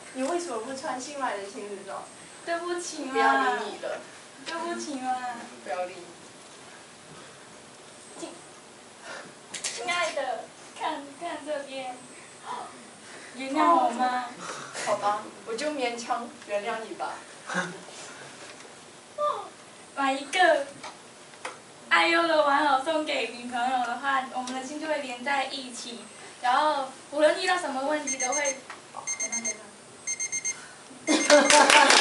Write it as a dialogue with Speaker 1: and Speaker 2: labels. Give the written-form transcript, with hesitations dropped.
Speaker 1: 你为什么不穿新买的亲子装？
Speaker 2: 对不起嘛。
Speaker 1: 不要理你了。
Speaker 2: 对不起嘛。
Speaker 1: 不要理你。
Speaker 2: 亲爱的，看这边。原谅我吗？
Speaker 1: 好吧，我就勉强原谅你吧。
Speaker 2: 买一个爱优的玩偶送给女朋友的话，我们的心就会连在一起，然后无论遇到什么问题都会。等等。